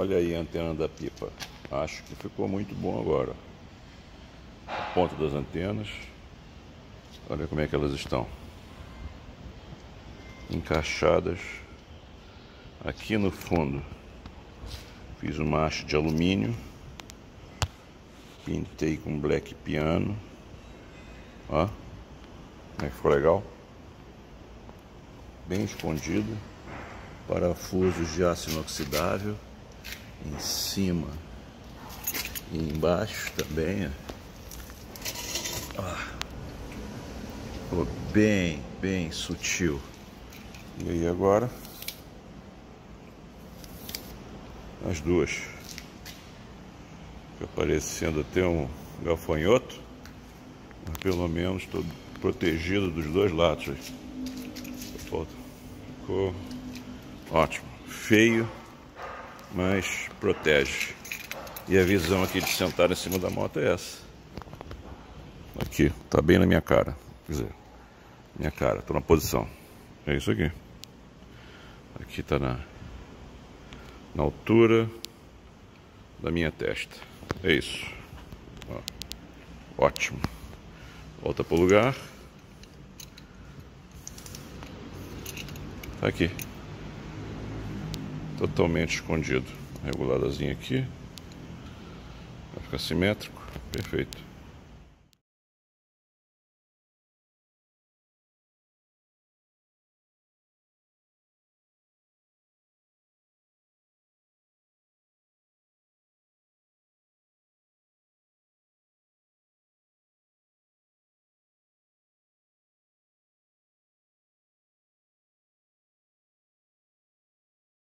Olha aí a antena da pipa. Acho que ficou muito bom agora. A ponta das antenas. Olha como é que elas estão. Encaixadas. Aqui no fundo fiz uma haste de alumínio. Pintei com black piano. Ó. Como é que ficou legal? Bem escondido. Parafusos de aço inoxidável em cima e embaixo também. Ficou bem sutil. E aí agora as duas, fica parecendo até um gafanhoto, mas pelo menos estou protegido dos dois lados. Ficou ótimo, feio, mas protege. E a visão aqui de sentar em cima da moto é essa. Aqui, tá bem na minha cara. Quer dizer, minha cara, tô na posição. É isso aqui. Aqui tá na altura da minha testa. É isso. Ó, ótimo. Volta pro lugar. Tá aqui. Totalmente escondido. Reguladazinho aqui. Vai ficar simétrico. Perfeito.